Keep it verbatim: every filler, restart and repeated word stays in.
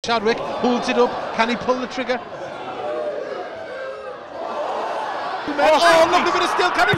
Chadwick holds it up. Can he pull the trigger? Oh, oh lovely bit of skill. Can